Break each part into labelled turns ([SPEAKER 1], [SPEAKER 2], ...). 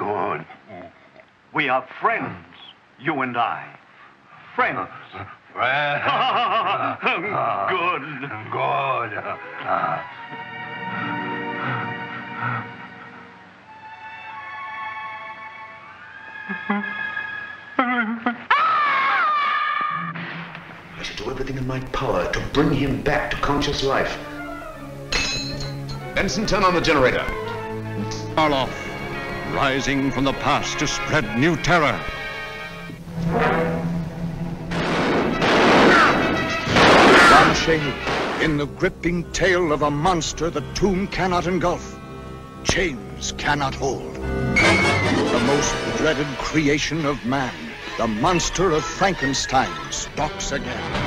[SPEAKER 1] Good.
[SPEAKER 2] We are friends, you and I. Friends.
[SPEAKER 1] Friends.
[SPEAKER 2] Good.
[SPEAKER 1] Good.
[SPEAKER 3] I shall do everything in my power to bring him back to conscious life. Benson, turn on the generator.
[SPEAKER 4] Karloff, rising from the past to spread new terror. John Chaney, in the gripping tale of a monster the tomb cannot engulf, chains cannot hold. The most dreaded creation of man, the monster of Frankenstein, stalks again.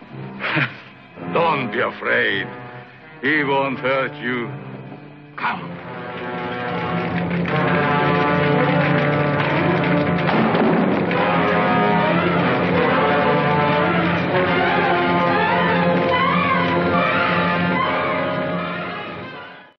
[SPEAKER 5] Don't be afraid. He won't hurt you. Come.